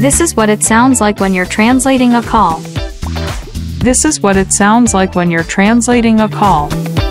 This is what it sounds like when you're translating a call. This is what it sounds like when you're translating a call.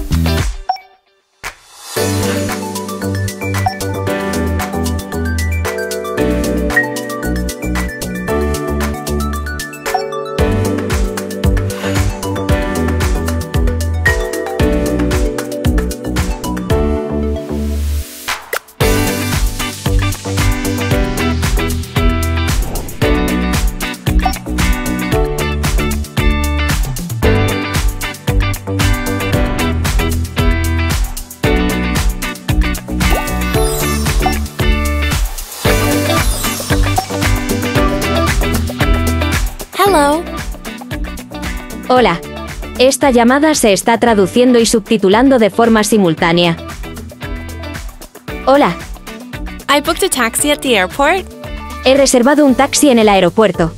Hello. Hola. Esta llamada se está traduciendo y subtitulando de forma simultánea. Hola. I booked a taxi at the airport. He reservado un taxi en el aeropuerto.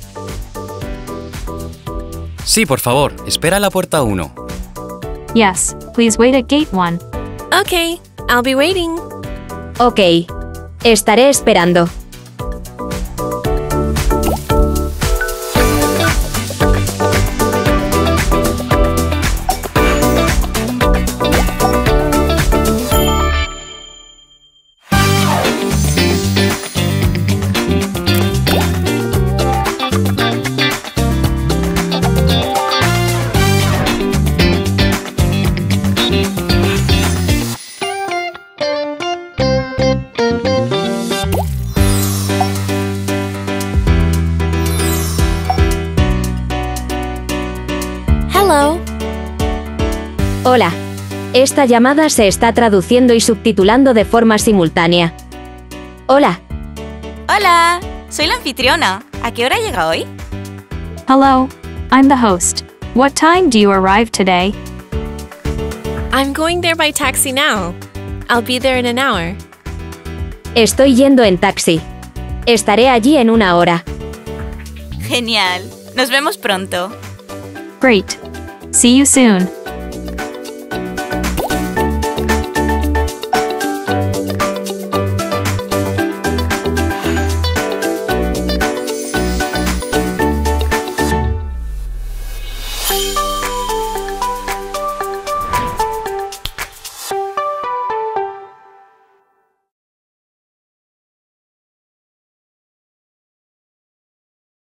Sí, por favor, espera a la puerta 1. Yes, please wait at gate 1. Okay, I'll be waiting. Ok. Estaré esperando. Hello. Hola. Esta llamada se está traduciendo y subtitulando de forma simultánea. Hola. Hola, soy la anfitriona. ¿A qué hora llega hoy? Hello, I'm the host. What time do you arrive today? I'm going there by taxi now. I'll be there in an hour. Estoy yendo en taxi. Estaré allí en una hora. Genial. Nos vemos pronto. Great. See you soon.